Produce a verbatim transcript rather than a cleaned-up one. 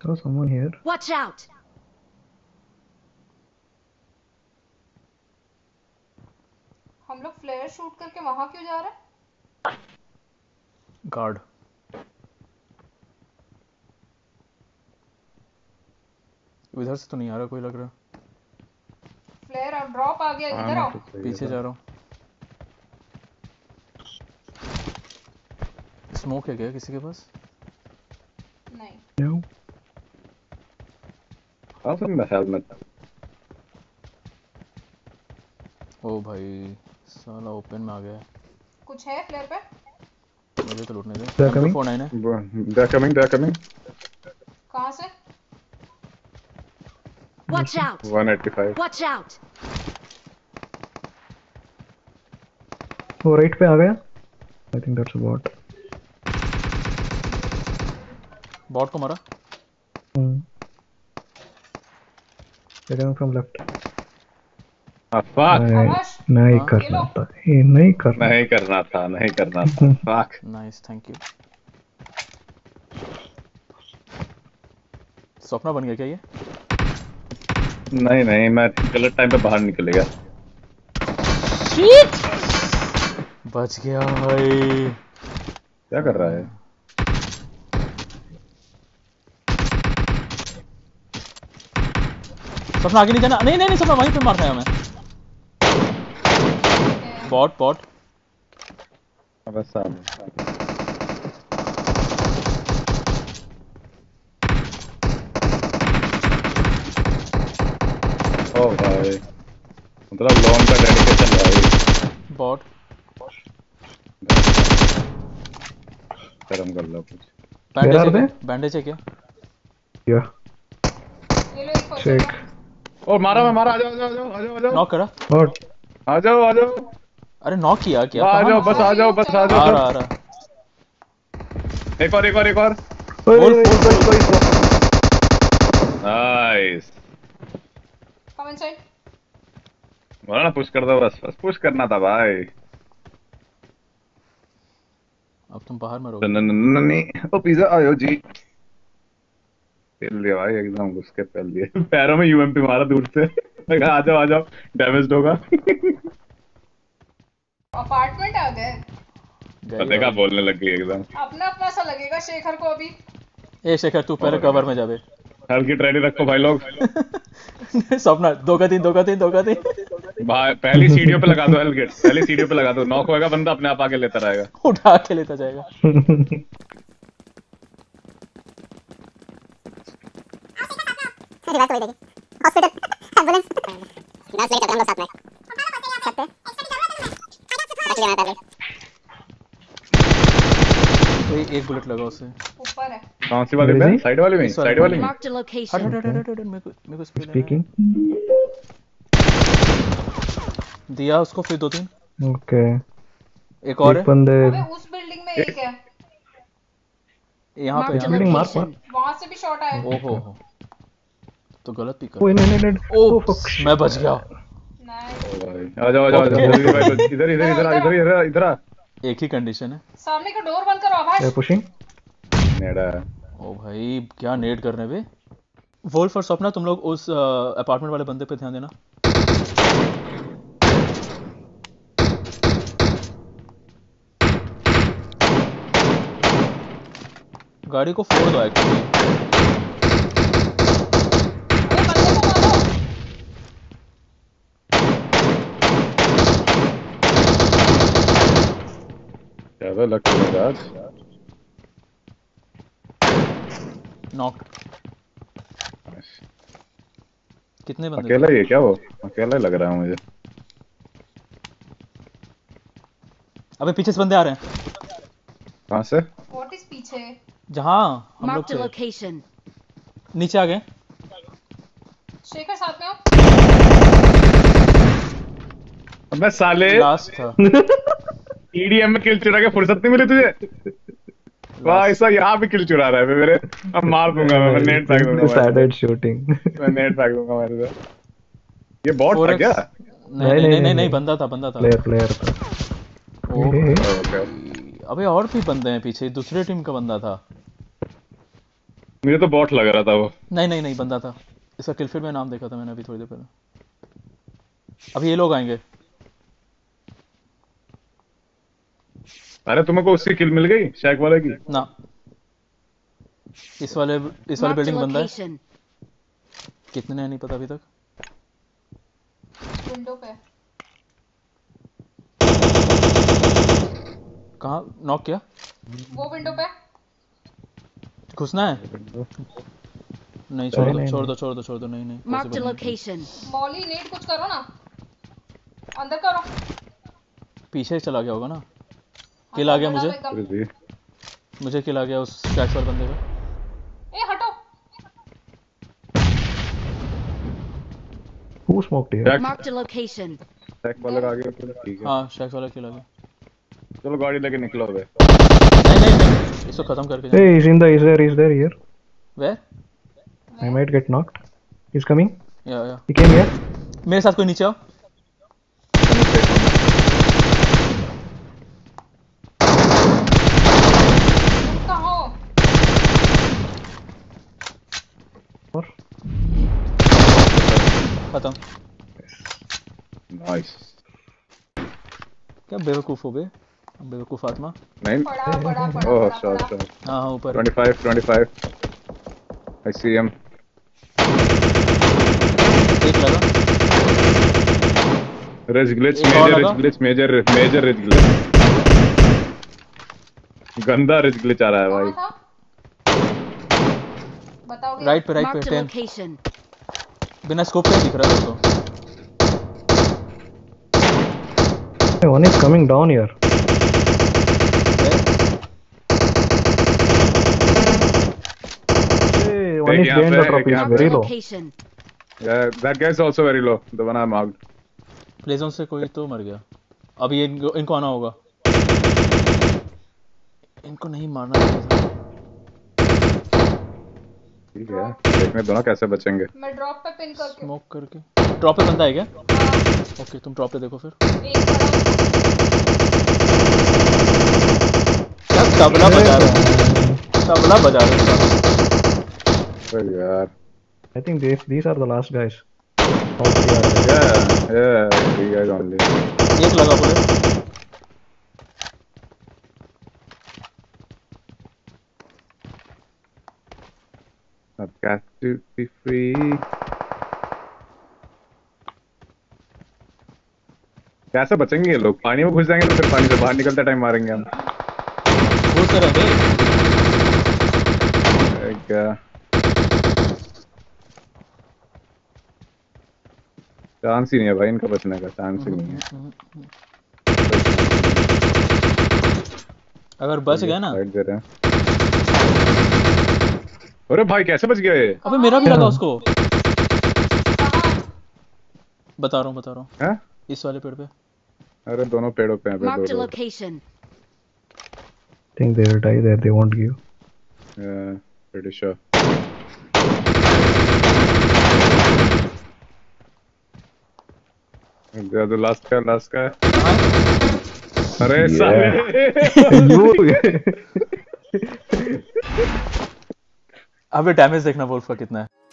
saw someone here. Watch out! हम लोग flare shoot करके वहां क्यों जा रहे हैं? गार्ड इधर से तो नहीं आ रहा कोई लग रहा। फ्लेयर अब ड्रॉप आ गया, इधर आओ। पीछे जा रहा हूँ। स्मोक है क्या किसी के पास? नहीं। No. How's in the helmet? ओ भाई साला ओपन में आ गया। कुछ है फ्लेयर पे? मुझे तो लूटने दे। They're coming. फोन है। They're coming, they're coming. कहाँ से? Watch out! one eighty-five. Watch out! वो राइट पे आ गया। I think that's a bot. Bot को मारा। Hmm. They're coming from left. Ah, fuck. नहीं आवाज? नहीं हाँ? करना था। ये नहीं करना। नहीं करना था, नहीं करना था। Fuck. Nice thank you. सपना बन गया क्या ये? नहीं नहीं, मैं गलत टाइम पे बाहर निकल गया। Shit! बच गया भाई। क्या कर रहा है? सपना आगे नहीं जाना। नहीं नहीं नहीं सपना वहीं पे मारता है हमें। बॉट बॉट बस सामने। ओ भाई, मतलब लॉन का डेडिकेशन भाई। बॉट गरम कर लो कुछ। बैंडेज है Where are क्या? बैंडेज है क्या? Yeah. ये लो एक फर्स्ट Check. ओ मारा मैं मारा, आ जाओ आ जाओ आ जाओ आ जाओ नॉक करा। Bot. आ जाओ आ जाओ अरे नॉक किया क्या? आ कहाँ? जाओ बस आ जाओ बस आ आ जाओ। रहा आ रहा। एक और एक और एक और। ओए बोल, ओए बोल, कोई कोई नाइस। Come inside. बोला ना पुश कर दो, बस बस पुश करना था भाई। अब तुम बाहर में रहोगे। नहीं ओ पिज्जा आयो जी। पेल लिया भाई एकदम घुस के पेल दिया। पैरों में यूएमपी मारा दूर से। मैं कहा, आ जाओ आ जाओ डैमेज होगा। अपार्टमेंट आ गए। गई देखा और- बोलने लग गई एकदम। अपना अपना सा लगेगा शेखर को अभी। ए शेखर तू पहले कवर में जावे। हल्की ट्रेडी रखो भाई लोग। सपना दो का तीन दो का तीन दो का तीन भाई पहली सीढ़ियों पे लगा दो हेलगेट, पहली सीढ़ियों पे लगा दो। नॉक होएगा बंदा अपने आप आके लेता रहेगा। उठा के लेता जाएगा। रिवाइव तो वही देगी। हॉस्पिटल एम्बुलेंस नर्स लेके चलते हम लोग साथ में सकते रख लिया पहले। कोई एक बुलेट लगा उसे। ऊपर है। कौन सी वाली पे? साइड वाली में, इस वाली साइड वाली में। Marked a हट location. हट हट हट हट मेरे को मेरे को स्प्रे लेना है। Speaking. दिया उसको फिर दो तीन। Okay. एक और है एक बंदे अबे उस बिल्डिंग में एक है। यहाँ पे Marked a यहाँ पे। बिल्डिंग मार location. वहां से भी शॉट आया। ओहो हो तो गलत पिक ओए कर। नहीं नहीं नहीं ओ fuck. मैं बच गया। नाइस। ओ भाई आ जाओ आ जाओ आ जाओ। इधर इधर इधर इधर इधर इधर इधर आ। एक ही कंडीशन है। सामने का डोर बंद करो आवाज। They're pushing. नेड़ा। ओ भाई क्या नेड करने पे। वोल्फ और सपना तुम लोग उस अपार्टमेंट वाले बंदे पे ध्यान देना। गाड़ी को फोड़ दो एक्चुअली। अबे बंदे को मारो। ज्यादा लग रहा है आज। नॉक। कितने बंदे अकेला थे? ही है क्या वो? अकेला ही लग रहा है मुझे। अबे पीछे से बंदे आ रहे हैं। कहाँ से? व्हाट इज पीछे? जहाँ हम लोग Marked a थे location. नीचे आ गए। शेखर साथ में हो? अबे साले लास्ट था। ईडीएम में किल चुरा के फुर्सत नहीं मिली तुझे? वाह ऐसा यहाँ भी किल चुरा रहा है मेरे। अब मार दूंगा मैं, मैं नेट फेंक दूंगा। They started shooting. मैं नेट फेंक दूंगा मेरे से। ये बॉट था फोर क्या? एक्स नहीं नहीं नहीं नहीं बंदा था बंदा था। Player player था. ओ ए, ओके। अबे और भी बंदे हैं पीछे। दूसरे टीम का बंदा था। मुझे तो बॉट लग रहा था वो। नहीं नहीं नहीं, बंदा था। इसका किलफील्ड में नाम देखा था मैंने अभी थोड़ी देर पहले। अभी ये लोग आएंगे। अरे तुमको उसकी किल मिल गई शैक वाले की? ना, इस वाले इस वाले Marked a बिल्डिंग बंदा है। location. कितने हैं नहीं पता अभी तक। विंडो पे। कहाँ नॉक किया? वो विंडो पे। घुसना है? नहीं छोड़ दो छोड़ दो छोड़ दो छोड़ दो नहीं नहीं Marked a possible नहीं। location. मॉली नेट कुछ करो ना, अंदर करो। पीछे चला गया होगा ना। किल आ गया मुझे, एकदम। अरे जी। मुझे किल आ गया उस शैक वाले बंदे का। ए हटो। Who smoked here? Sac Marked a location. शैक वाले का आ गया तो ठीक है। हाँ शैक वाला किल आ गया। चलो गाड़ी लेके निकलो बे। नहीं नहीं नहीं, इसको खत्म करके जाओ। Hey, he's in the. He's there. He's there here. Where? I might get knocked. He's coming. या या He came here. मेरे साथ कोई नीचे आओ। तुम कहाँ हो? और खत्म। नाइस। क्या बेवकूफ हो बे, बेवकूफ आत्मा। नहीं पड़ा पड़ा पड़ा ओह पड़ा शॉट पड़ा। शॉट। हाँ हाँ ऊपर। twenty-five twenty-five I see him। एक लगा। रेज ग्लिच एक और मेजर लगा। Rage glitch major major rage glitch. गंदा रेज ग्लिच आ रहा है भाई। कहाँ था? बताओगे? राइट पे राइट पे Marked a टेन। location. बिना स्कोप के दिख रहा है उसको। Hey, one is coming down here. Hey, one is यहाँ behind पे, the drop. एक He's यहाँ Marked very a low. location. Yeah, that guy is also very low. The one I marked. Play zone से कोई तो मर गया। अभी इनको इनको आना होगा। इनको नहीं मारना चाहिए। ठीक है, देखने दो ना कैसे बचेंगे। मैं ड्रॉप पे पिन करके। स्मोक करके। ड्रॉप पे बंदा है क्या? हाँ, ओके तुम ड्रॉप पे देखो फिर। एक बड़ा। क्या तबला बजा रहे हो? तबला बजा रहे हो। अरे यार। I think these these are the last guys. All three are there. Yeah, yeah, three guys only. एक लगा बोले। I've got to be free. कैसे बचेंगे ये लोग? पानी में घुस जाएंगे तो फिर पानी से बाहर निकलते टाइम मारेंगे हम। घुस रहे हैं। क्या चांस ही नहीं है भाई, इनका बचने का चांस ही नहीं है। अगर बच गया ना। साइड दे रहे हैं। अरे भाई कैसे बच गए? अबे मेरा भी लगा उसको। कहाँ? बता रहा हूँ बता रहा हूँ। हैं? इस वाले पेड़ पे। अरे दोनों पेड़ों पे हैं पे Marked a दो लोग। location. I think they will die there. They won't give. Yeah, pretty sure. The the last guy, last guy. अरे साले। You. अबे डैमेज देखना वोल्फ का कितना है।